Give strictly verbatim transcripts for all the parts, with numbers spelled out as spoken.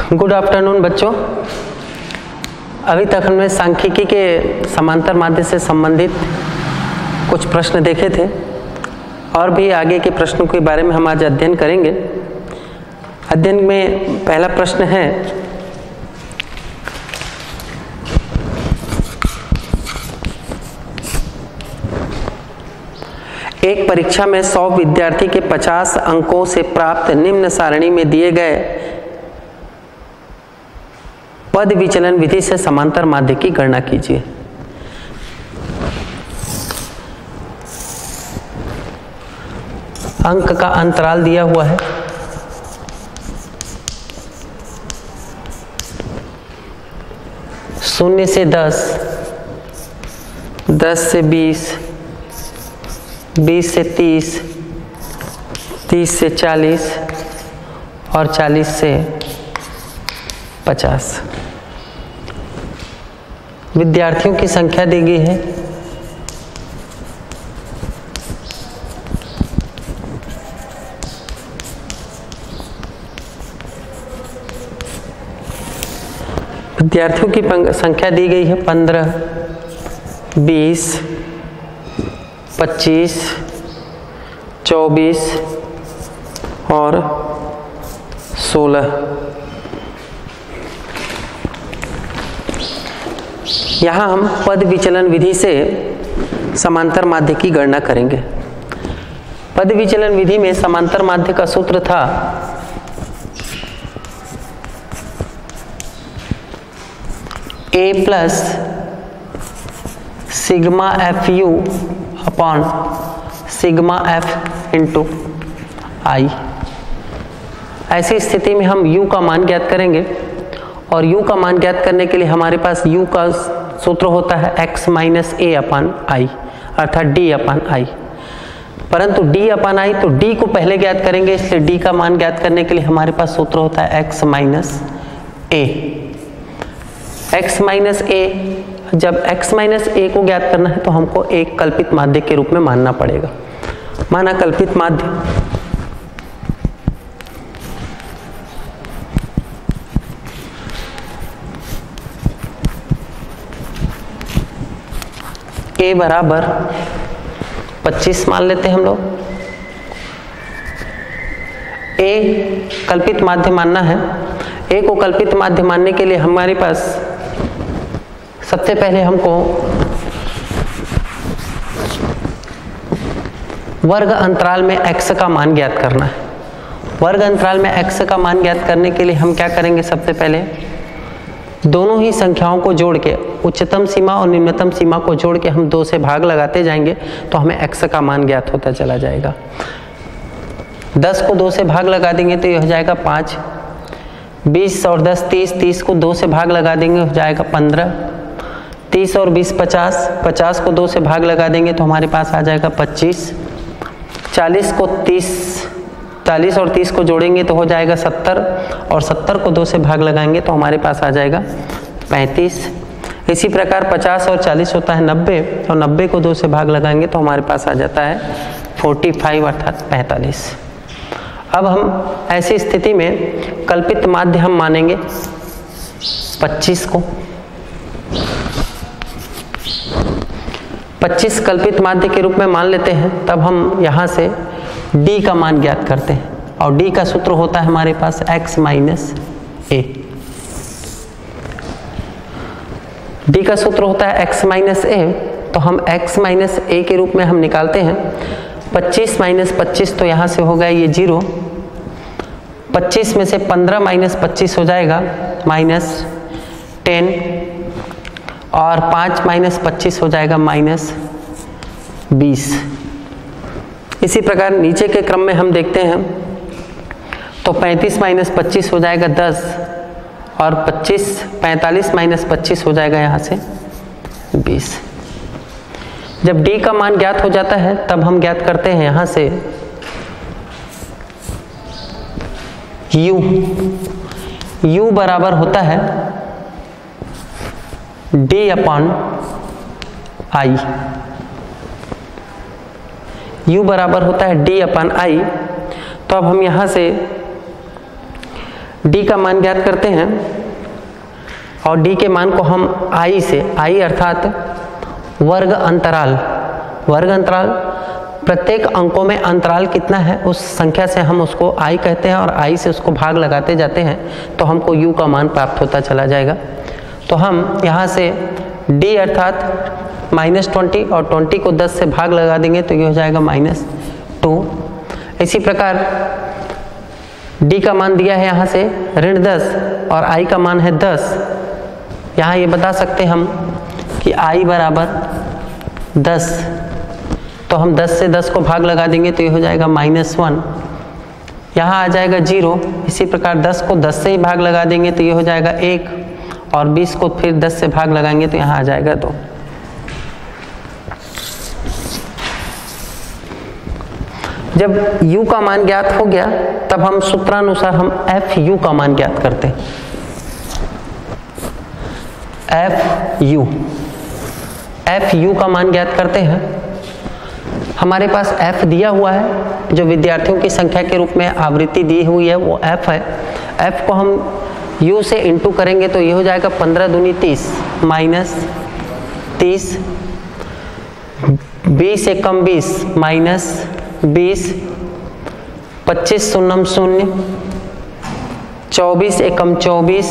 Good afternoon बच्चों। अभी तक हमने सांख्यिकी के समांतर माध्य से संबंधित कुछ प्रश्न देखे थे और भी आगे के प्रश्नों के बारे में हम आज अध्ययन करेंगे। अध्ययन में पहला प्रश्न है, एक परीक्षा में सौ विद्यार्थी के पचास अंकों से प्राप्त निम्न सारणी में दिए गए पद विचलन विधि से समांतर माध्य की गणना कीजिए। अंक का अंतराल दिया हुआ है। शून्य से दस, दस से बीस, बीस से तीस, तीस से चालीस और चालीस से पचास। विद्यार्थियों की संख्या दी गई है। विद्यार्थियों की संख्या दी गई है पंद्रह, बीस, पच्चीस, चौबीस और सोलह। यहाँ हम पद विचलन विधि से समांतर माध्य की गणना करेंगे। पद विचलन विधि में समांतर माध्य का सूत्र था A plus sigma F U upon sigma F into I. ऐसी स्थिति में हम u का मान ज्ञात करेंगे और u का मान ज्ञात करने के लिए हमारे पास u का सूत्र होता है x माइनस ए अपान आई, अर्थात d अपान आई। परंतु d अपान आई तो d को पहले ज्ञात करेंगे, इसलिए d का मान ज्ञात करने के लिए हमारे पास सूत्र होता है x minus A. x minus A, जब x माइनस ए को ज्ञात करना है तो हमको एक कल्पित माध्य के रूप में मानना पड़ेगा। माना कल्पित माध्य a बराबर पच्चीस मान लेते हैं हम लोग। a कल्पित माध्य मानना है। a को कल्पित माध्य मानने के लिए हमारे पास सबसे पहले हमको वर्ग अंतराल में x का मान ज्ञात करना है। वर्ग अंतराल में x का मान ज्ञात करने के लिए हम क्या करेंगे, सबसे पहले दोनों ही संख्याओं को जोड़ के, उच्चतम सीमा और निम्नतम सीमा को जोड़ के हम दो से भाग लगाते जाएंगे तो हमें x का मान ज्ञात होता चला जाएगा। दस को दो से भाग लगा देंगे तो ये हो जाएगा पाँच। बीस और दस तीस, तीस को दो से भाग लगा देंगे हो जाएगा पंद्रह। तीस और बीस पचास, पचास को दो से भाग लगा देंगे तो हमारे पास आ जाएगा पच्चीस। चालीस को तीस, चालीस और तीस को जोड़ेंगे तो हो जाएगा सत्तर और सत्तर को दो से भाग लगाएंगे तो हमारे पास आ जाएगा पैंतीस। इसी प्रकार पचास और चालीस होता है नब्बे और नब्बे को दो से भाग लगाएंगे तो हमारे पास आ जाता है पैंतालीस अर्थात पैंतालीस। अब हम ऐसी स्थिति में कल्पित माध्य हम मानेंगे पच्चीस को। पच्चीस कल्पित माध्य के रूप में मान लेते हैं। तब हम यहाँ से d का मान ज्ञात करते हैं और d का सूत्र होता है हमारे पास x माइनस ए। d का सूत्र होता है x माइनस ए, तो हम x माइनस ए के रूप में हम निकालते हैं। पच्चीस माइनस पच्चीस तो यहाँ से हो गया ये जीरो। पच्चीस में से पंद्रह माइनस पच्चीस हो जाएगा माइनस टेन और पाँच माइनस पच्चीस हो जाएगा माइनस बीस। इसी प्रकार नीचे के क्रम में हम देखते हैं तो पैंतीस माइनस पच्चीस हो जाएगा दस और पच्चीस पैंतालीस माइनस पच्चीस हो जाएगा यहाँ से बीस। जब d का मान ज्ञात हो जाता है तब हम ज्ञात करते हैं यहाँ से u। u बराबर होता है d अपॉन आई। u बराबर होता है d अपन आई। तो अब हम यहाँ से डी का मान ज्ञात करते हैं और डी के मान को हम आई से, आई अर्थात वर्ग अंतराल, वर्ग अंतराल प्रत्येक अंकों में अंतराल कितना है उस संख्या से हम उसको आई कहते हैं और आई से उसको भाग लगाते जाते हैं तो हमको यू का मान प्राप्त होता चला जाएगा। तो हम यहाँ से डी अर्थात माइनस ट्वेंटी और ट्वेंटी को दस से भाग लगा देंगे तो ये हो जाएगा माइनस टू। इसी प्रकार डी का मान दिया है यहाँ से ऋण दस और आई का मान है दस। यहाँ ये बता सकते हम कि आई बराबर दस, तो हम दस से दस को भाग लगा देंगे तो ये हो जाएगा माइनस वन। यहाँ आ जाएगा जीरो। इसी प्रकार दस को दस से ही भाग लगा देंगे तो ये हो जाएगा एक और बीस को फिर दस से भाग लगाएंगे तो यहाँ आ जाएगा दो। जब u का मान ज्ञात हो गया तब हम सूत्रानुसार हम एफ यू का मान ज्ञात करते हैं। एफ यू एफ यू का मान ज्ञात करते हैं। हमारे पास f दिया हुआ है जो विद्यार्थियों की संख्या के रूप में आवृत्ति दी हुई है वो f है। f को हम u से इंटू करेंगे तो ये हो जाएगा पंद्रह दूनी तीस माइनस तीस, बीस एकम बीस माइनस बीस, पच्चीस शून्यम शून्य, चौबीस एकम चौबीस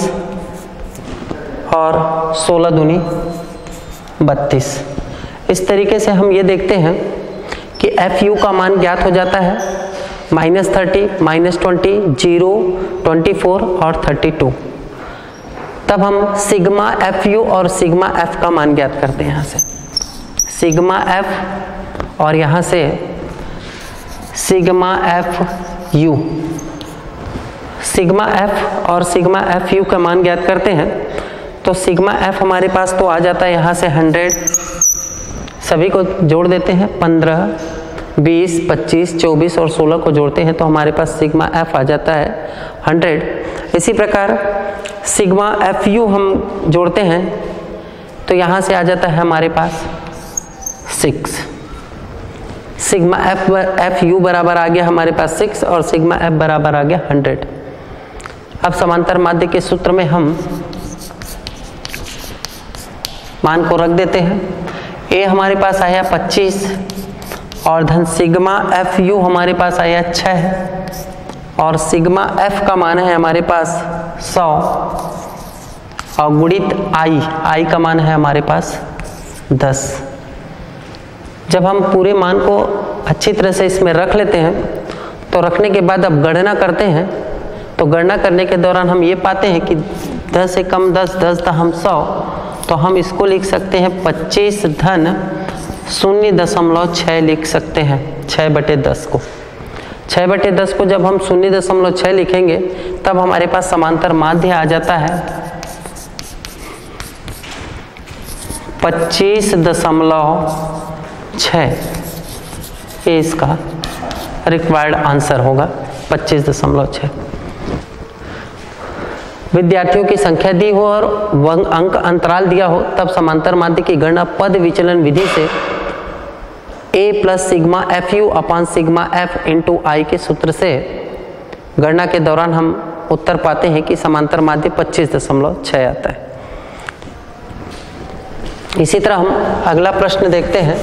और सोलह दूनी बत्तीस। इस तरीके से हम ये देखते हैं कि एफ यू का मान ज्ञात हो जाता है minus thirty, minus twenty, zero, twenty four और थर्टी टू। तब हम सिग्मा एफ यू और सिग्मा एफ का मान ज्ञात करते हैं। यहाँ से सिग्मा एफ और यहाँ से sigma F U, sigma F और सिग्मा एफ यू का मान ज्ञात करते हैं तो सिग्मा एफ हमारे पास तो आ जाता है यहाँ से हंड्रेड, सभी को जोड़ देते हैं पंद्रह, बीस, पच्चीस, चौबीस और सोलह को जोड़ते हैं तो हमारे पास सिग्मा एफ आ जाता है हंड्रेड। इसी प्रकार सिग्मा एफ यू हम जोड़ते हैं तो यहाँ से आ जाता है हमारे पास six. Sigma F F U बराबर आ गया हमारे पास सिक्स और सिग्मा एफ बराबर आ गया हंड्रेड। अब समांतर माध्य के सूत्र में हम मान को रख देते हैं। ए हमारे पास आया पच्चीस और धन सिग्मा एफ यू हमारे पास आया छः और सिग्मा एफ का मान है हमारे पास सौ और गुणित आई, आई का मान है हमारे पास दस। जब हम पूरे मान को अच्छी तरह से इसमें रख लेते हैं तो रखने के बाद अब गणना करते हैं तो गणना करने के दौरान हम ये पाते हैं कि दस से कम दस, दस था हम सौ, तो हम इसको लिख सकते हैं पच्चीस धन शून्य दशमलव छः लिख सकते हैं। छः बटे दस को छः बटे दस को जब हम शून्य दशमलव छः लिखेंगे तब हमारे पास समांतर माध्य आ जाता है पच्चीस दशमलव छः। ये इसका रिक्वायर्ड आंसर होगा पच्चीस दशमलव छः। विद्यार्थियों की संख्या दी हो और अंक अंतराल दिया हो तब समांतर माध्य की गणना पद विचलन विधि से a plus sigma F U upon sigma F into I के सूत्र से गणना के दौरान हम उत्तर पाते हैं कि समांतर माध्य पच्चीस दशमलव छः आता है। इसी तरह हम अगला प्रश्न देखते हैं।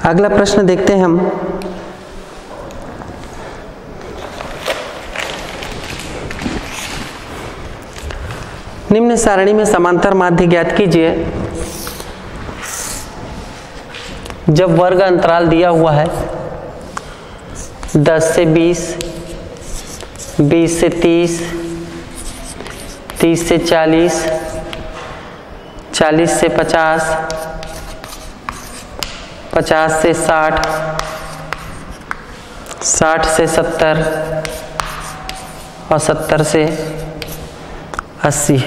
अगला प्रश्न देखते हैं हम। निम्न सारणी में समांतर माध्य ज्ञात कीजिए। जब वर्ग अंतराल दिया हुआ है दस से बीस, बीस से तीस, तीस से चालीस, चालीस से पचास, पचास से साठ, साठ से सत्तर और सत्तर से अस्सी,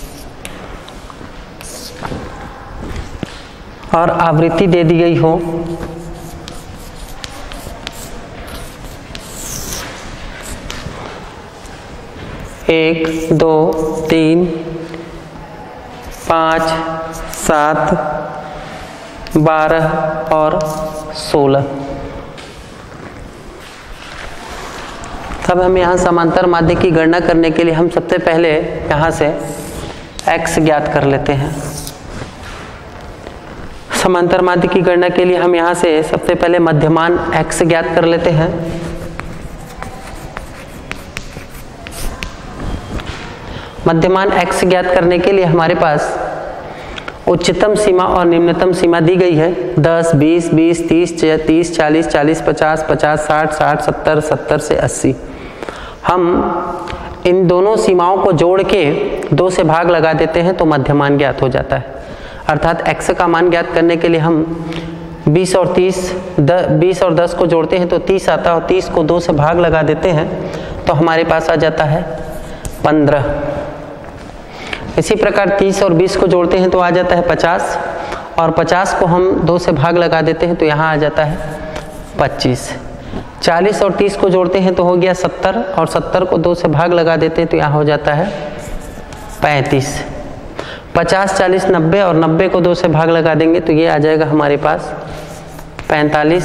और आवृत्ति दे दी गई हो एक, दो, तीन, पाँच, सात, बारह और सोलह। तब हम यहाँ समांतर माध्य की गणना करने के लिए हम सबसे पहले यहाँ से x ज्ञात कर लेते हैं। समांतर माध्य की गणना के लिए हम यहाँ से सबसे पहले मध्यमान x ज्ञात कर लेते हैं। मध्यमान x ज्ञात करने के लिए हमारे पास उच्चतम सीमा और निम्नतम सीमा दी गई है। दस, बीस, बीस, तीस, तीस, चालीस, चालीस, पचास, पचास, साठ, साठ, सत्तर, सत्तर से अस्सी। हम इन दोनों सीमाओं को जोड़ के दो से भाग लगा देते हैं तो मध्यमान ज्ञात हो जाता है। अर्थात x का मान ज्ञात करने के लिए हम बीस और तीस, बीस और दस को जोड़ते हैं तो तीस आता है, और तीस को दो से भाग लगा देते हैं तो हमारे पास आ जाता है पंद्रह। इसी प्रकार तीस और बीस को जोड़ते हैं तो आ जाता है पचास, और पचास को हम दो से भाग लगा देते हैं तो यहाँ आ जाता है पच्चीस। चालीस और तीस को जोड़ते हैं तो हो गया सत्तर, और सत्तर को दो से भाग लगा देते हैं तो यहाँ हो जाता है पैंतीस। पचास, चालीस, नब्बे और नब्बे को दो से भाग लगा देंगे तो ये आ जाएगा हमारे पास पैंतालीस।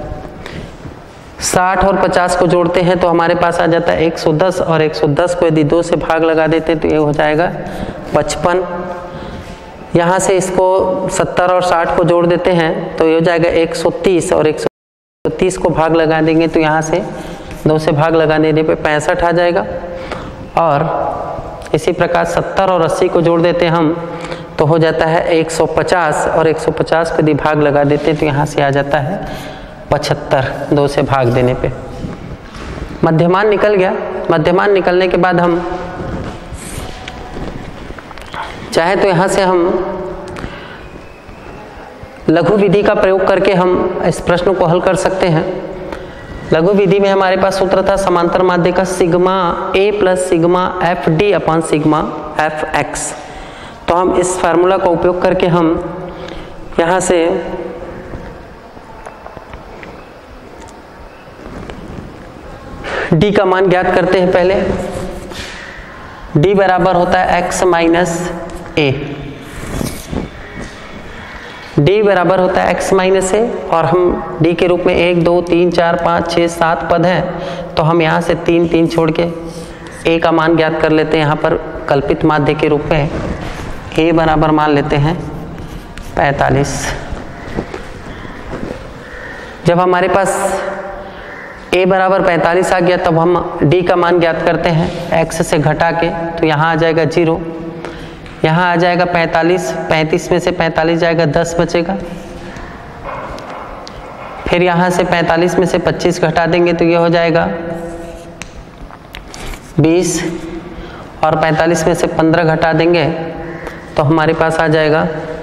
साठ और पचास को जोड़ते हैं तो हमारे पास आ जाता है एक सौ दस, और एक सौ दस को यदि दो से भाग लगा देते हैं तो ये हो जाएगा पचपन। यहाँ से इसको सत्तर और साठ को जोड़ देते हैं तो ये हो जाएगा एक सौ तीस, और एक सौ तीस को भाग लगा देंगे तो यहाँ से दो से भाग लगा देने पे पैंसठ आ जाएगा। और इसी प्रकार सत्तर और अस्सी को जोड़ देते हैं हम तो हो जाता है एक सौ पचास, और एक सौ पचास को यदि भाग लगा देते हैं तो यहाँ से आ जाता है पचहत्तर, दो से भाग देने पे। मध्यमान निकल गया। मध्यमान निकलने के बाद हम चाहे तो यहाँ से हम लघु विधि का प्रयोग करके हम इस प्रश्न को हल कर सकते हैं। लघु विधि में हमारे पास सूत्र था समांतर माध्य का sigma A plus sigma F D upon sigma F X. तो हम इस फार्मूला का उपयोग करके हम यहाँ से d का मान ज्ञात करते हैं। पहले d बराबर होता है x माइनस ए। d बराबर होता है x माइनस ए, और हम d के रूप में एक, दो, तीन, चार, पाँच, छः, सात पद हैं तो हम यहाँ से तीन तीन छोड़ के a का मान ज्ञात कर लेते हैं। यहाँ पर कल्पित माध्य के रूप में a बराबर मान लेते हैं पैंतालीस। जब हमारे पास a बराबर पैंतालीस आ गया तब हम d का मान ज्ञात करते हैं x से घटा के, तो यहाँ आ जाएगा जीरो, यहाँ आ जाएगा पैंतालीस, पैंतीस में से पैंतालीस जाएगा दस बचेगा। फिर यहाँ से पैंतालीस में से पच्चीस घटा देंगे तो ये हो जाएगा बीस, और पैंतालीस में से पंद्रह घटा देंगे तो हमारे पास आ जाएगा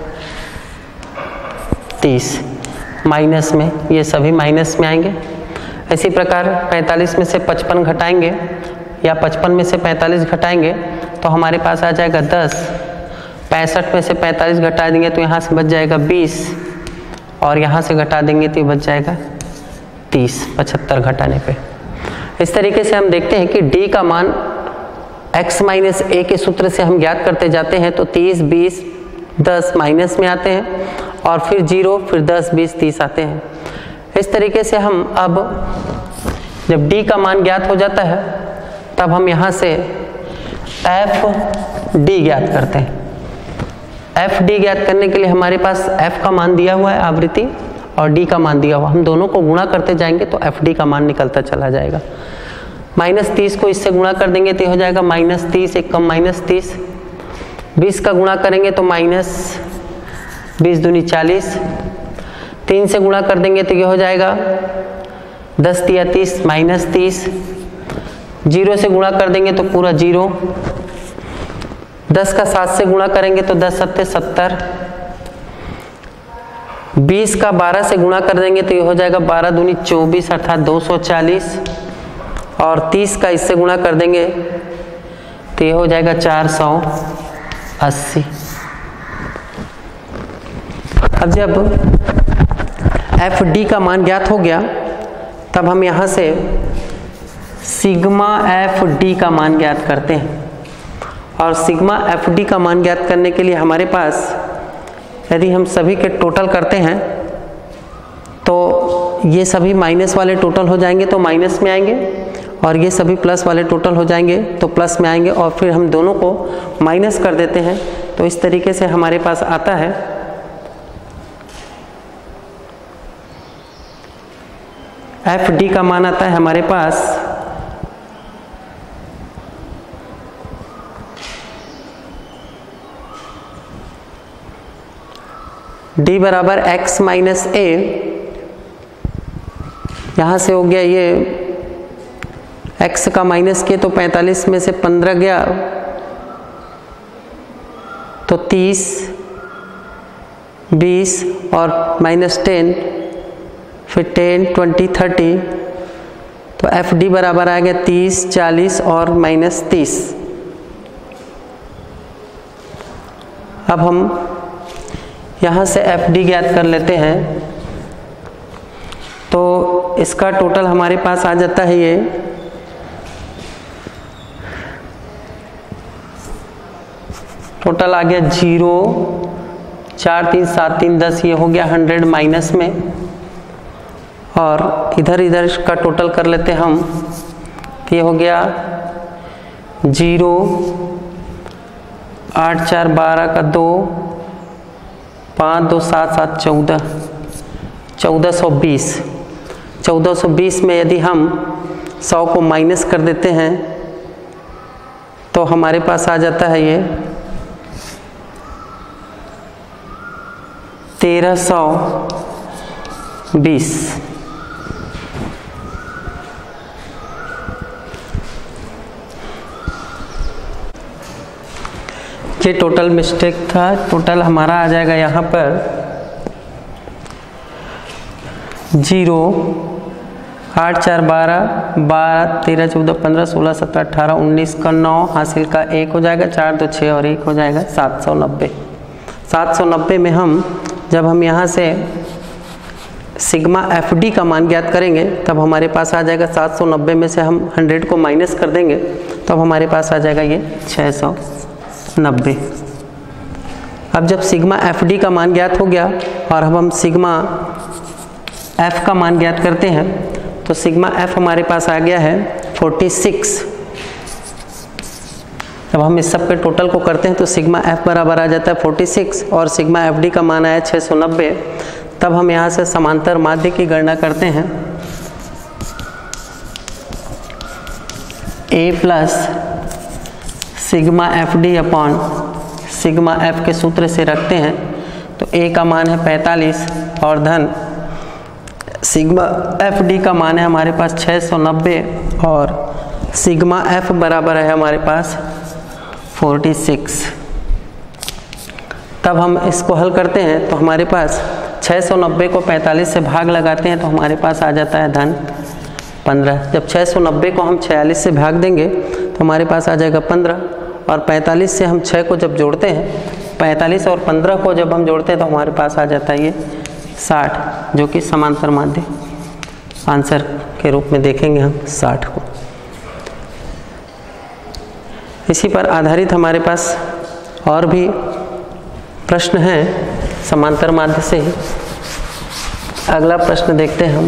तीस। माइनस में ये सभी माइनस में आएंगे। इसी प्रकार पैंतालीस में से पचपन घटाएंगे या पचपन में से पैंतालीस घटाएंगे तो हमारे पास आ जाएगा दस। पैंसठ में से पैंतालीस घटा देंगे तो यहाँ से बच जाएगा बीस, और यहाँ से घटा देंगे तो बच जाएगा तीस, पचहत्तर घटाने पे। इस तरीके से हम देखते हैं कि d का मान x माइनस ए के सूत्र से हम ज्ञात करते जाते हैं तो तीस, बीस, दस माइनस में आते हैं, और फिर जीरो, फिर दस, बीस, तीस आते हैं। इस तरीके से हम अब जब d का मान ज्ञात हो जाता है तब हम यहाँ से एफ डी ज्ञात करते हैं। एफ डी ज्ञात करने के लिए हमारे पास f का मान दिया हुआ है आवृत्ति, और डी का मान दिया हुआ, हम दोनों को गुणा करते जाएंगे तो एफ डी का मान निकलता चला जाएगा। माइनस तीस को इससे गुणा कर देंगे तो हो जाएगा माइनस तीस, एक कम माइनस तीस। बीस का गुणा करेंगे तो माइनस बीस दूनी चालीस। तीन से गुणा कर देंगे तो ये हो जाएगा दस दिया तीस, माइनस तीस। जीरो से गुणा कर देंगे तो पूरा जीरो। दस का सात से गुणा करेंगे तो दस सत्ते सत्तर। बीस का बारह से गुणा कर देंगे तो ये हो जाएगा बारह दूनी चौबीस अर्थात दो सौ चालीस। और तीस का इससे गुणा कर देंगे तो ये हो जाएगा चार सौ अस्सी। अब जब एफ डी का मान ज्ञात हो गया तब हम यहाँ से सिग्मा एफ डी का मान ज्ञात करते हैं। और सिग्मा एफ डी का मान ज्ञात करने के लिए हमारे पास यदि हम सभी के टोटल करते हैं तो ये सभी माइनस वाले टोटल हो जाएंगे तो माइनस में आएंगे, और ये सभी प्लस वाले टोटल हो जाएंगे तो प्लस में आएंगे, और फिर हम दोनों को माइनस कर देते हैं। तो इस तरीके से हमारे पास आता है एफ डी का मान आता है हमारे पास d बराबर x माइनस ए। यहाँ से हो गया ये x का माइनस किए तो पैंतालीस में से पंद्रह गया तो तीस, बीस और माइनस टेन, फिर टेन, ट्वेंटी, थर्टी। तो एफ डी बराबर आ गया तीस, चालीस और माइनस तीस। अब हम यहाँ से एफ डी ज्ञात कर लेते हैं तो इसका टोटल हमारे पास आ जाता है ये टोटल आ गया जीरो, चार तीन सात तीन दस, ये हो गया हंड्रेड माइनस में। और इधर इधर का टोटल कर लेते हम, ये हो गया जीरो, आठ चार बारह का दो, पाँच दो सात सात चौदह, चौदह सौ बीस। चौदह सौ बीस में यदि हम सौ को माइनस कर देते हैं तो हमारे पास आ जाता है ये तेरह सौ बीस। ये टोटल मिस्टेक था। टोटल हमारा आ जाएगा यहाँ पर जीरो, आठ चार बारह, बारह तेरह चौदह पंद्रह सोलह सत्रह अठारह उन्नीस का नौ, हासिल का एक हो जाएगा, चार दो छः और एक हो जाएगा सात सौ नब्बे। सात सौ नब्बे में हम जब हम यहाँ से सिग्मा एफ डी का मान ज्ञात करेंगे तब हमारे पास आ जाएगा सात सौ नब्बे में से हम हंड्रेड को माइनस कर देंगे तब हमारे पास आ जाएगा ये छः सौ नब्बे। अब जब सिग्मा एफ डी का मान ज्ञात हो गया और अब हम सिग्मा एफ का मान ज्ञात करते हैं तो सिग्मा एफ हमारे पास आ गया है छियालीस। जब हम इस सब के टोटल को करते हैं तो सिग्मा एफ बराबर आ जाता है छियालीस और सिग्मा एफ डी का मान आया छः सौ नब्बे। तब हम यहाँ से समांतर माध्य की गणना करते हैं। ए plus sigma F D upon sigma F के सूत्र से रखते हैं तो ए का मान है पैंतालीस और धन सिग्मा एफ डी का मान है हमारे पास छः सौ नब्बे और सिग्मा एफ बराबर है हमारे पास छियालीस। तब हम इसको हल करते हैं तो हमारे पास छः सौ नब्बे को पैंतालीस से भाग लगाते हैं तो हमारे पास आ जाता है धन पंद्रह। जब छः सौ नब्बे को हम छियालीस से भाग देंगे तो हमारे पास आ जाएगा पंद्रह और पैंतालीस से हम छः को जब जोड़ते हैं पैंतालीस और पंद्रह को जब हम जोड़ते हैं तो हमारे पास आ जाता है ये साठ, जो कि समांतर माध्य आंसर के रूप में देखेंगे हम साठ को। इसी पर आधारित हमारे पास और भी प्रश्न हैं समांतर माध्य से ही। अगला प्रश्न देखते हैं हम।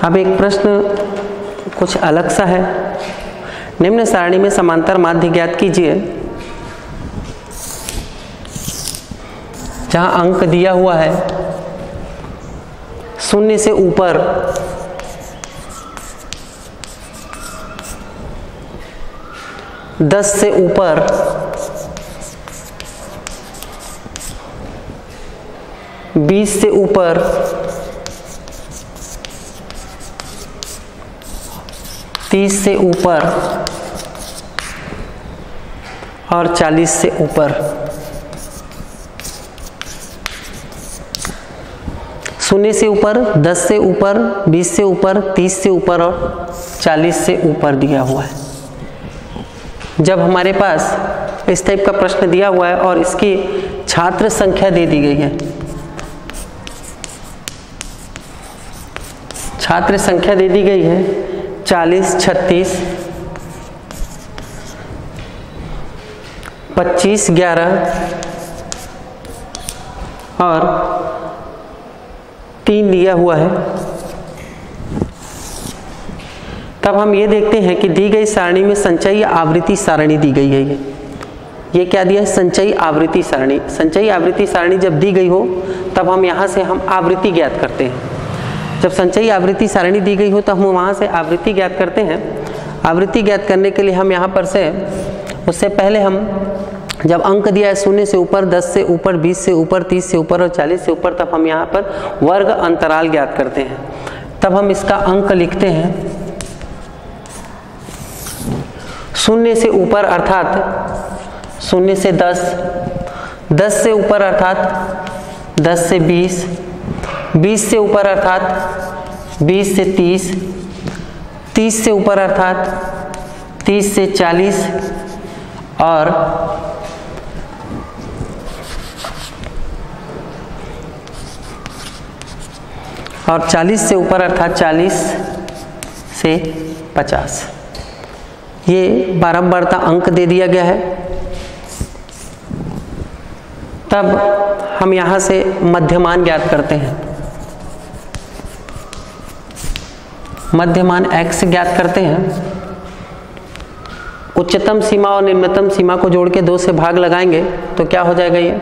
अब एक प्रश्न कुछ अलग सा है। निम्न सारणी में समांतर माध्य ज्ञात कीजिए। जहां अंक दिया हुआ है शून्य से ऊपर दस से ऊपर बीस से ऊपर तीस से ऊपर और चालीस से ऊपर। शून्य से ऊपर, दस से ऊपर, बीस से ऊपर, तीस से ऊपर और चालीस से ऊपर दिया हुआ है। जब हमारे पास इस टाइप का प्रश्न दिया हुआ है और इसकी छात्र संख्या दे दी गई है, छात्र संख्या दे दी गई है चालीस, छत्तीस, पच्चीस, ग्यारह और तीन दिया हुआ है, तब हम ये देखते हैं कि दी गई सारणी में संचयी आवृत्ति सारणी दी गई है। ये ये क्या दिया है? संचयी आवृत्ति सारणी। संचयी आवृत्ति सारणी जब दी गई हो तब हम यहाँ से हम आवृत्ति ज्ञात करते हैं। जब संचयी आवृत्ति सारणी दी गई हो तो हम वहाँ से आवृत्ति ज्ञात करते हैं। आवृत्ति ज्ञात करने के लिए हम यहाँ पर से उससे पहले हम जब अंक दिया है शून्य से ऊपर, दस से ऊपर, बीस से ऊपर, तीस से ऊपर और चालीस से ऊपर, तब हम यहाँ पर वर्ग अंतराल ज्ञात करते हैं। तब हम इसका अंक लिखते हैं शून्य से ऊपर अर्थात शून्य से दस, दस से ऊपर अर्थात दस से बीस, बीस से ऊपर अर्थात बीस से तीस, तीस से ऊपर अर्थात तीस से चालीस और और चालीस से ऊपर अर्थात चालीस से पचास। ये बारंबारता अंक दे दिया गया है। तब हम यहाँ से मध्यमान ज्ञात करते हैं। मध्यमान x ज्ञात करते हैं। उच्चतम सीमा और निम्नतम सीमा को जोड़ के दो से भाग लगाएंगे तो क्या हो जाएगा? ये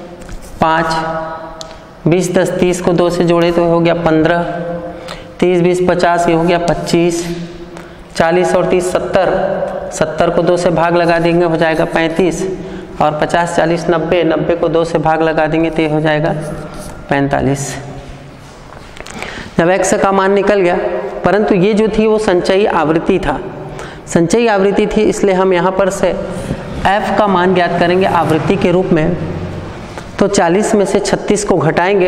पाँच, बीस, दस, तीस को दो से जोड़े तो हो गया पंद्रह, तीस, बीस, पचास, ये हो गया पच्चीस, चालीस और तीस सत्तर, सत्तर को दो से भाग लगा देंगे हो जाएगा पैंतीस और पचास, चालीस, नब्बे, नब्बे को दो से भाग लगा देंगे तो ये हो जाएगा पैंतालीस। जब x का मान निकल गया, परंतु ये जो थी वो संचयी आवृत्ति था, संचयी आवृत्ति थी, इसलिए हम यहाँ पर से f का मान ज्ञात करेंगे आवृत्ति के रूप में। तो चालीस में से छत्तीस को घटाएंगे,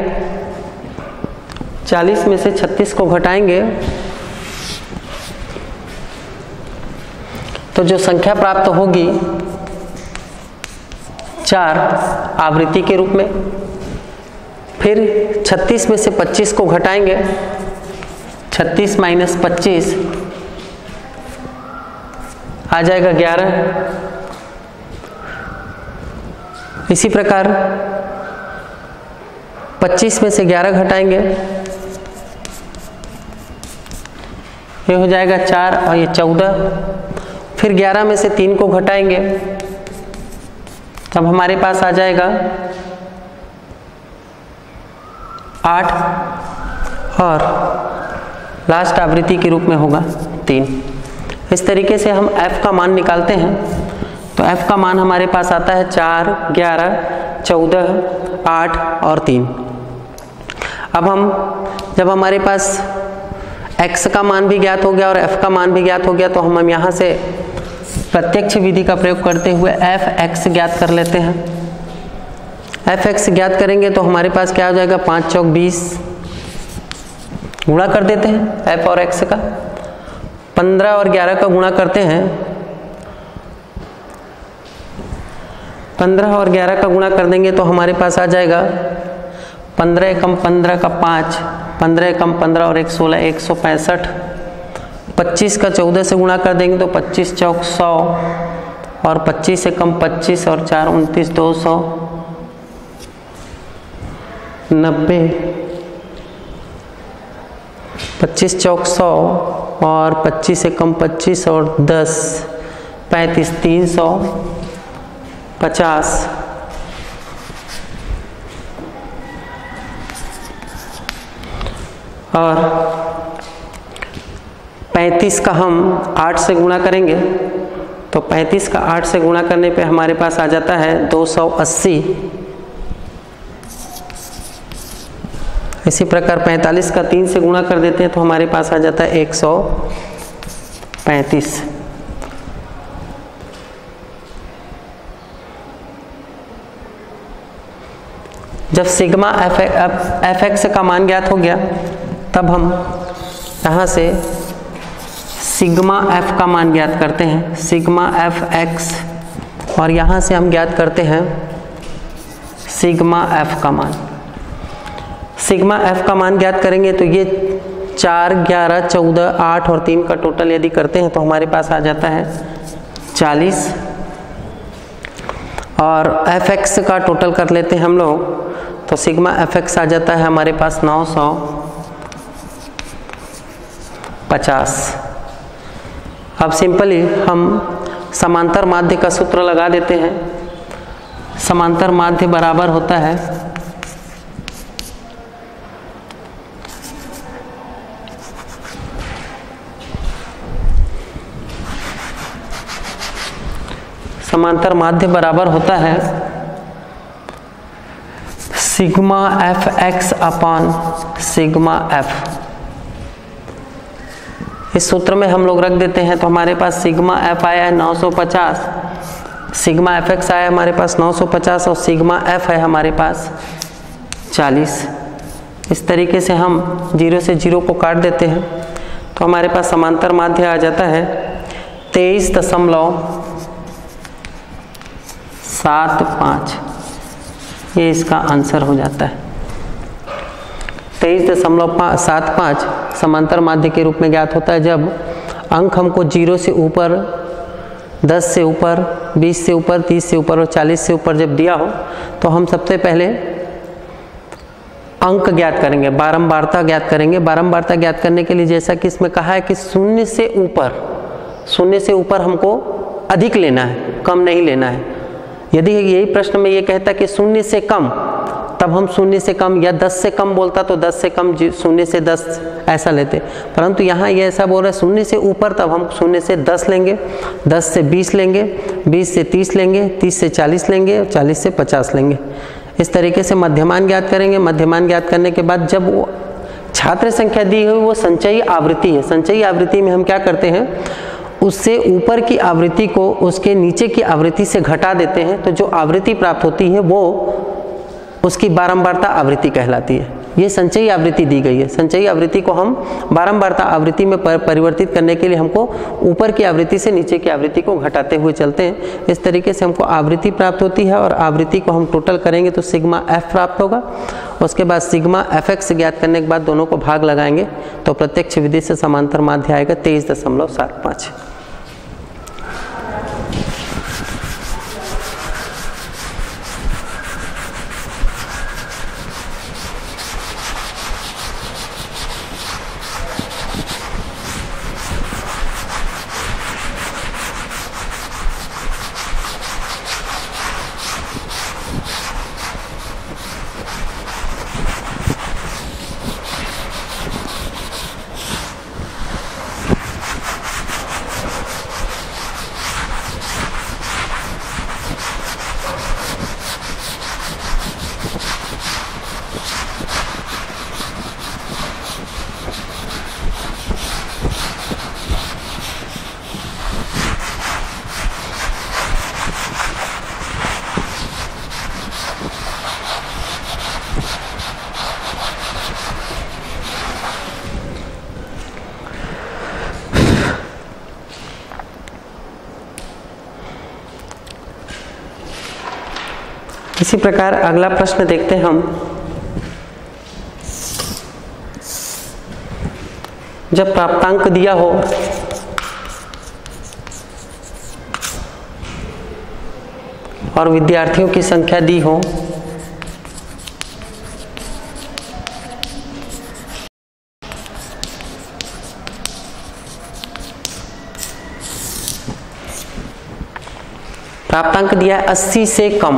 चालीस में से छत्तीस को घटाएंगे तो जो संख्या प्राप्त होगी चार आवृत्ति के रूप में। फिर छत्तीस में से पच्चीस को घटाएंगे, छत्तीस माइनस पच्चीस आ जाएगा ग्यारह। इसी प्रकार पच्चीस में से ग्यारह घटाएंगे, ये हो जाएगा चार और ये चौदह। फिर ग्यारह में से तीन को घटाएंगे तब हमारे पास आ जाएगा आठ और लास्ट आवृत्ति के रूप में होगा तीन। इस तरीके से हम f का मान निकालते हैं। तो f का मान हमारे पास आता है चार, ग्यारह, चौदह, आठ और तीन। अब हम जब हमारे पास x का मान भी ज्ञात हो गया और f का मान भी ज्ञात हो गया तो हम हम यहाँ से प्रत्यक्ष विधि का प्रयोग करते हुए f(x) ज्ञात कर लेते हैं। f(x) ज्ञात करेंगे तो हमारे पास क्या हो जाएगा? पाँच चौक बीस, गुणा कर देते हैं f और x का, पंद्रह और ग्यारह का गुणा करते हैं, पंद्रह और ग्यारह का गुणा कर देंगे तो हमारे पास आ जाएगा पंद्रह एकम पंद्रह का पाँच, पंद्रह एकम पंद्रह और एक सोलह, एक सौ पैंसठ। पच्चीस का चौदह से गुणा कर देंगे तो पच्चीस चौक सौ और पच्चीस एकम पच्चीस और चार उनतीस, दो सौ नब्बे, पच्चीस चौक सौ और पच्चीस से कम पच्चीस और दस पैंतीस, तीन सौ पचास। और पैंतीस का हम आठ से गुणा करेंगे तो पैंतीस का आठ से गुणा करने पे हमारे पास आ जाता है दो सौ अस्सी। इसी प्रकार पैंतालीस का तीन से गुणा कर देते हैं तो हमारे पास आ जाता है एक सौ पैंतीस। जब सिग्मा एफ एफ एक्स का मान ज्ञात हो गया तब हम यहाँ से सिग्मा एफ का मान ज्ञात करते हैं, सिग्मा एफ एक्स, और यहाँ से हम ज्ञात करते हैं सिग्मा एफ का मान। सिग्मा एफ का मान ज्ञात करेंगे तो ये चार, ग्यारह, चौदह, आठ और तीन का टोटल यदि करते हैं तो हमारे पास आ जाता है चालीस। और एफ एक्स का टोटल कर लेते हैं हम लोग तो सिग्मा एफ एक्स आ जाता है हमारे पास नौ सौ पचास। अब सिंपली हम समांतर माध्य का सूत्र लगा देते हैं। समांतर माध्य बराबर होता है समांतर माध्य बराबर होता है sigma F x upon sigma f. इस सूत्र में हम लोग रख देते हैं तो हमारे पास सिग्मा एफ आया है नौ सौ पचास, सिग्मा एफ एक्स आया हमारे पास नौ सौ पचास और सिग्मा एफ है हमारे पास चालीस। इस तरीके से हम जीरो से जीरो को काट देते हैं तो हमारे पास समांतर माध्य आ जाता है तेईस दशमलव सात पाँच। ये इसका आंसर हो जाता है। तेईस दशमलव सात पाँच समांतर माध्य के रूप में ज्ञात होता है जब अंक हमको जीरो से ऊपर, दस से ऊपर, बीस से ऊपर, तीस से ऊपर और चालीस से ऊपर जब दिया हो तो हम सबसे पहले अंक ज्ञात करेंगे, बारंबारता ज्ञात करेंगे। बारंबारता ज्ञात करने के लिए जैसा कि इसमें कहा है कि शून्य से ऊपर, शून्य से ऊपर हमको अधिक लेना है, कम नहीं लेना है। यदि यही प्रश्न में ये कहता कि शून्य से कम, तब हम शून्य से कम या दस से कम बोलता तो दस से कम, शून्य से दस ऐसा लेते, परंतु यहाँ ये ऐसा बोल रहा है शून्य से ऊपर, तब हम शून्य से दस लेंगे, दस से बीस लेंगे, बीस से तीस लेंगे, तीस से चालीस लेंगे और चालीस से पचास लेंगे। इस तरीके से मध्यमान ज्ञात करेंगे। मध्यमान ज्ञात करने के बाद जब वो छात्र संख्या दी हुई वो संचयी आवृत्ति है, संचयी आवृत्ति में हम क्या करते हैं, उससे ऊपर की आवृत्ति को उसके नीचे की आवृत्ति से घटा देते हैं, तो जो आवृत्ति प्राप्त होती है वो उसकी बारंबारता आवृत्ति कहलाती है। ये संचयी आवृत्ति दी गई है। संचयी आवृत्ति को हम बारंबारता आवृत्ति में परिवर्तित करने के लिए हमको ऊपर की आवृत्ति से नीचे की आवृत्ति को घटाते हुए चलते हैं। इस तरीके से हमको आवृत्ति प्राप्त होती है और आवृत्ति को हम टोटल करेंगे तो सिग्मा एफ प्राप्त होगा। उसके बाद सिग्मा एफ एक्स ज्ञात करने के बाद दोनों को भाग लगाएंगे तो प्रत्यक्ष विधि से समांतर माध्य आएगा तेईस दशमलव सात पाँच। इसी प्रकार अगला प्रश्न देखते हैं हम। जब प्राप्तांक दिया हो और विद्यार्थियों की संख्या दी हो प्राप्तांक दिया है अस्सी से कम,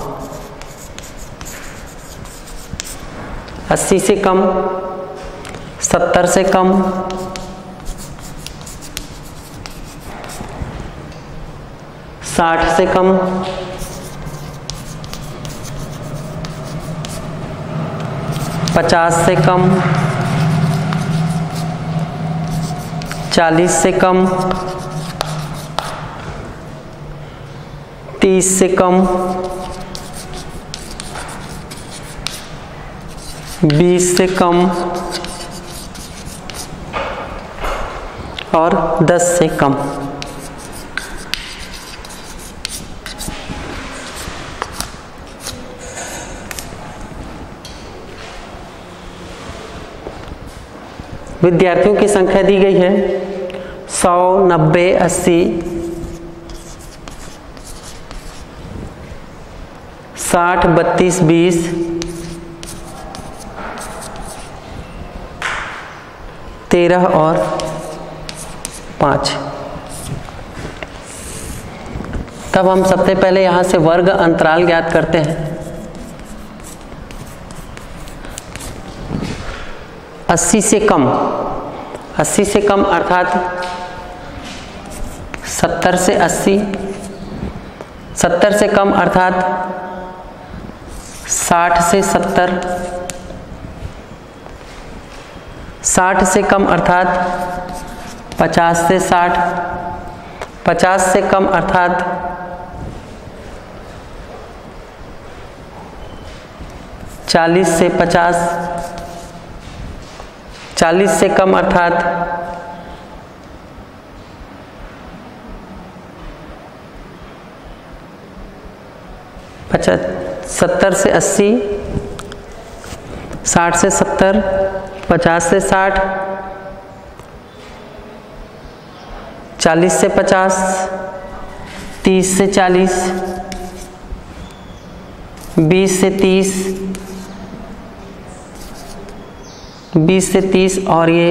अस्सी से कम, सत्तर से कम, साठ से कम, पचास से कम, चालीस से कम, तीस से कम, बीस से कम और दस से कम। विद्यार्थियों की संख्या दी गई है सौ, नब्बे, अस्सी, साठ, बत्तीस, बीस, तेरह और पाँच। तब हम सबसे पहले यहां से वर्ग अंतराल ज्ञात करते हैं। अस्सी से कम, अस्सी से कम अर्थात सत्तर से अस्सी, सत्तर से कम अर्थात साठ से सत्तर, साठ से कम अर्थात पचास से साठ, पचास से कम अर्थात चालीस से पचास, चालीस से कम अर्थात पचास, सत्तर से अस्सी, साठ से सत्तर, पचास से साठ, चालीस से पचास, तीस से चालीस, बीस से तीस, बीस से तीस और ये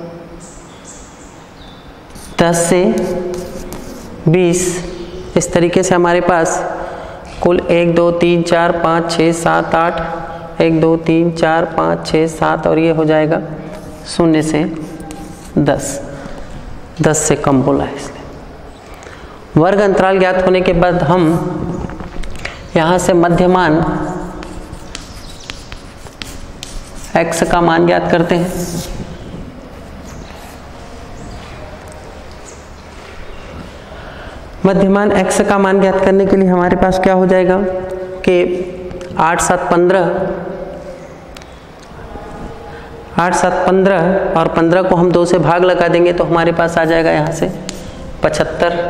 दस से बीस। इस तरीके से हमारे पास कुल एक दो तीन चार पाँच छः सात आठ, एक दो तीन चार पाँच छः सात और ये हो जाएगा शून्य से दस, दस से कम बोला है इसलिए। वर्ग अंतराल ज्ञात होने के बाद हम यहाँ से मध्यमान x का मान ज्ञात करते हैं। मध्यमान x का मान ज्ञात करने के लिए हमारे पास क्या हो जाएगा कि आठ सात पंद्रह, आठ सात पंद्रह और पंद्रह को हम दो से भाग लगा देंगे तो हमारे पास आ जाएगा यहाँ से पचहत्तर,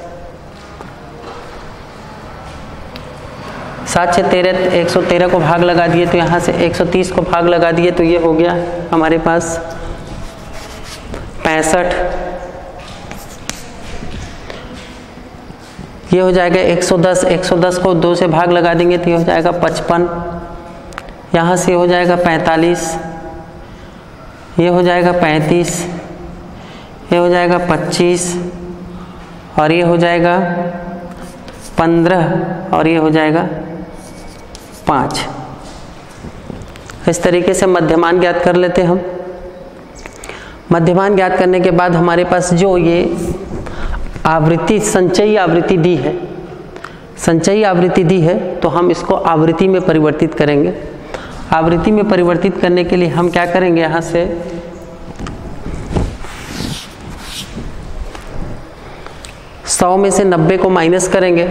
सात छः तेरह, एक सौ तेरह को भाग लगा दिए तो यहाँ से एक सौ तीस को भाग लगा दिए तो ये हो गया हमारे पास पैंसठ, ये हो जाएगा एक सौ दस, एक सौ दस को दो से भाग लगा देंगे तो ये हो जाएगा पचपन, यहाँ से हो जाएगा पैंतालीस, ये हो जाएगा पैंतीस, ये हो जाएगा पच्चीस और ये हो जाएगा पंद्रह और ये हो जाएगा पाँच। इस तरीके से मध्यमान ज्ञात कर लेते हैं हम। मध्यमान ज्ञात करने के बाद हमारे पास जो ये आवृत्ति, संचयी आवृत्ति दी है, संचयी आवृत्ति दी है तो हम इसको आवृत्ति में परिवर्तित करेंगे। आवृत्ति में परिवर्तित करने के लिए हम क्या करेंगे, यहाँ से सौ में से नब्बे को माइनस करेंगे,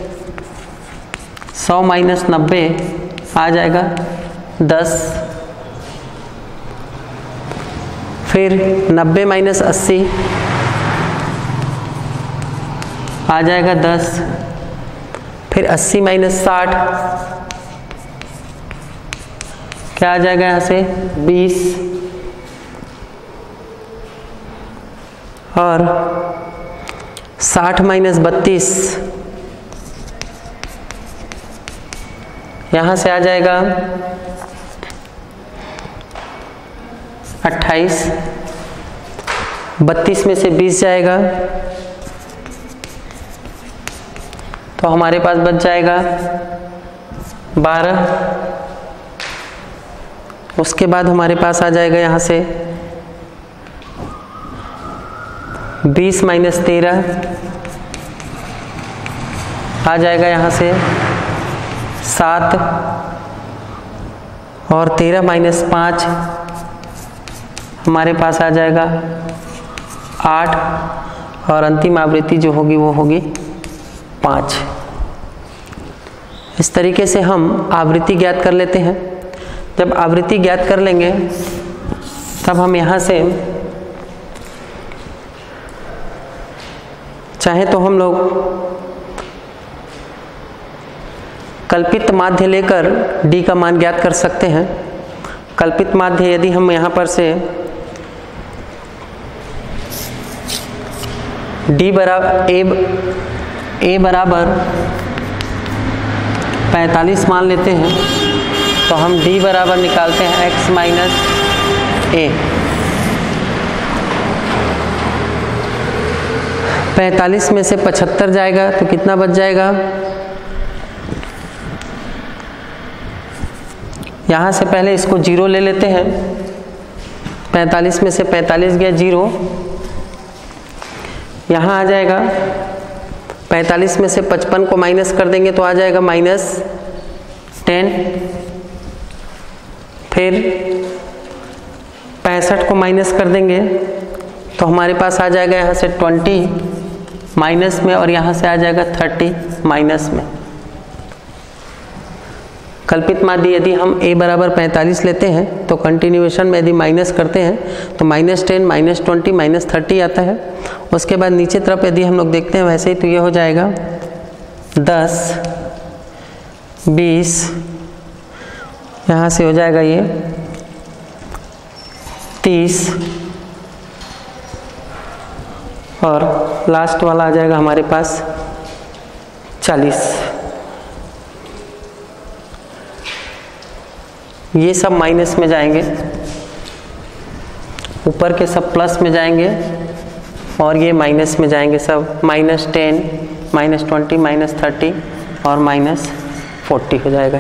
सौ माइनस नब्बे आ जाएगा दस, फिर नब्बे माइनस अस्सी आ जाएगा दस, फिर अस्सी माइनस साठ क्या आ जाएगा यहाँ से बीस और साठ माइनस बत्तीस यहाँ से आ जाएगा अट्ठाईस, बत्तीस में से बीस जाएगा तो हमारे पास बच जाएगा बारह। उसके बाद हमारे पास आ जाएगा यहाँ से बीस माइनस तेरह, आ जाएगा यहाँ से सात, और तेरह माइनस पाँच हमारे पास आ जाएगा आठ, और अंतिम आवृत्ति जो होगी वो होगी पाँच। इस तरीके से हम आवृत्ति ज्ञात कर लेते हैं। जब आवृत्ति ज्ञात कर लेंगे तब हम यहाँ से चाहे तो हम लोग कल्पित माध्य लेकर d का मान ज्ञात कर सकते हैं। कल्पित माध्य यदि हम यहाँ पर से d बराबर a a बराबर पैंतालीस मान लेते हैं तो हम d बराबर निकालते हैं x माइनस ए। पैंतालीस में से पचहत्तर जाएगा तो कितना बच जाएगा? यहाँ से पहले इसको जीरो ले लेते हैं। पैंतालीस में से पैंतालीस गया जीरो, यहाँ आ जाएगा पैंतालीस में से पचपन को माइनस कर देंगे तो आ जाएगा माइनस टेन। फिर पैंसठ को माइनस कर देंगे तो हमारे पास आ जाएगा यहाँ से ट्वेंटी माइनस में, और यहाँ से आ जाएगा थर्टी माइनस में। कल्पित माध्य यदि हम a बराबर पैंतालीस लेते हैं तो कंटिन्यूएशन में यदि माइनस करते हैं तो minus ten minus twenty minus thirty आता है। उसके बाद नीचे तरफ यदि हम लोग देखते हैं वैसे ही तो ये हो जाएगा दस, बीस, यहाँ से हो जाएगा ये तीस, और लास्ट वाला आ जाएगा हमारे पास चालीस। ये सब माइनस में जाएंगे, ऊपर के सब प्लस में जाएंगे और ये माइनस में जाएंगे। सब minus ten minus twenty minus thirty और माइनस फोर्टी हो जाएगा।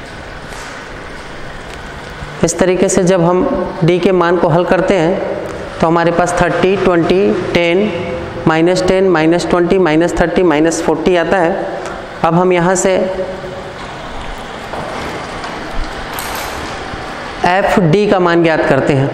इस तरीके से जब हम d के मान को हल करते हैं तो हमारे पास thirty, twenty, ten, minus ten, minus twenty, minus thirty, minus forty आता है। अब हम यहाँ से एफ डी का मान ज्ञात करते हैं।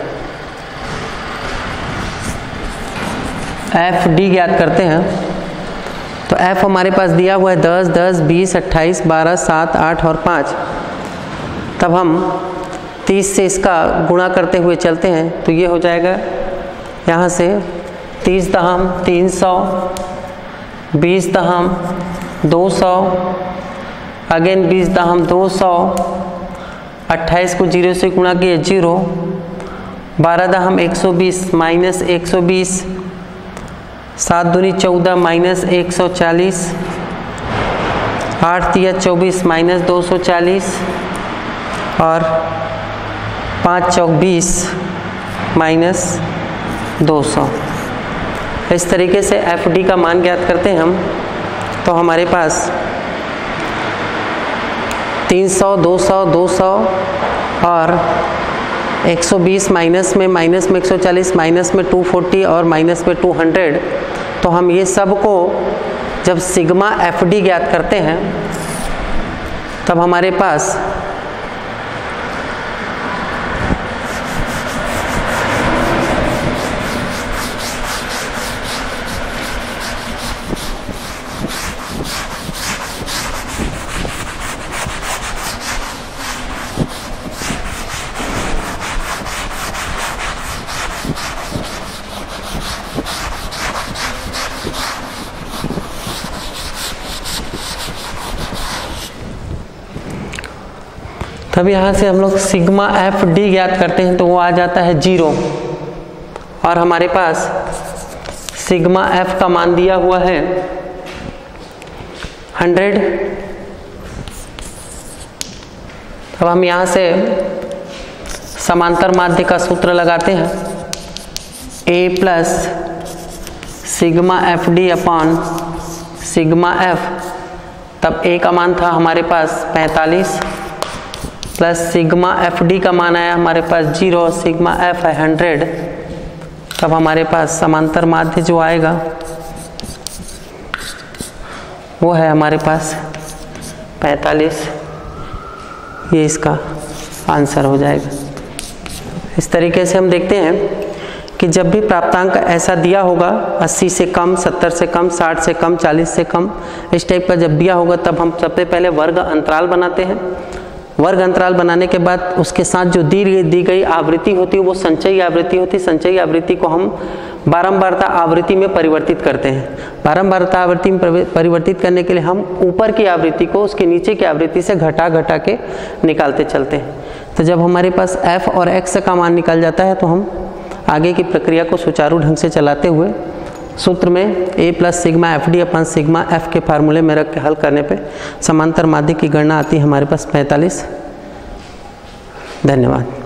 एफ डी ज्ञात करते हैं तो एफ हमारे पास दिया हुआ है दस, दस, बीस, अट्ठाईस, बारह, सात, आठ और पाँच। तब हम तीस से इसका गुणा करते हुए चलते हैं तो ये हो जाएगा यहाँ से तीस दहम तीन सौ, बीस दहम दो सौ, अगेन बीस दहम दो सौ, अट्ठाईस को जीरो से गुणा किए जीरो, बारह दहम एक सौ बीस माइनस एक सौ बीस, सात दूनी चौदह माइनस एक सौ चालीस, आठ तिया चौबीस माइनस दो सौ चालीस, और पाँच चौक बीस माइनस दो सौ। इस तरीके से एफ डी का मान ज्ञात करते हैं हम तो हमारे पास तीन सौ, दो सौ, दो सौ और एक सौ बीस माइनस में माइनस में एक सौ चालीस माइनस में दो सौ चालीस और माइनस में दो सौ। तो हम ये सब को जब सिग्मा एफ डी ज्ञात करते हैं तब हमारे पास तब यहाँ से हम लोग सिग्मा एफ डी ज्ञात करते हैं तो वो आ जाता है जीरो, और हमारे पास सिग्मा एफ का मान दिया हुआ है हंड्रेड। अब हम यहाँ से समांतर माध्य का सूत्र लगाते हैं, ए plus sigma F D upon sigma f तब ए का मान था हमारे पास पैंतालीस प्लस सिग्मा एफ डी का मान आया हमारे पास जीरो, सिग्मा एफ है हंड्रेड। तब हमारे पास समांतर माध्य जो आएगा वो है हमारे पास पैंतालीस, ये इसका आंसर हो जाएगा। इस तरीके से हम देखते हैं कि जब भी प्राप्तांक ऐसा दिया होगा अस्सी से कम, सत्तर से कम, साठ से कम, चालीस से कम, इस टाइप का जब दिया होगा तब हम सबसे पहले वर्ग अंतराल बनाते हैं। वर्ग अंतराल बनाने के बाद उसके साथ जो दी गई दी गई आवृत्ति होती है वो संचयी आवृत्ति होती है। संचयी आवृत्ति को हम बारंबारता आवृत्ति में परिवर्तित करते हैं। बारंबारता आवृत्ति में परिवर्तित करने के लिए हम ऊपर की आवृत्ति को उसके नीचे की आवृत्ति से घटा घटा के निकालते चलते हैं। तो जब हमारे पास f और x का मान निकल जाता है तो हम आगे की प्रक्रिया को सुचारू ढंग से चलाते हुए सूत्र में a plus sigma F d upon sigma F के फार्मूले में रख के हल करने पे समांतर माध्य की गणना आती है हमारे पास पैंतालीस। धन्यवाद।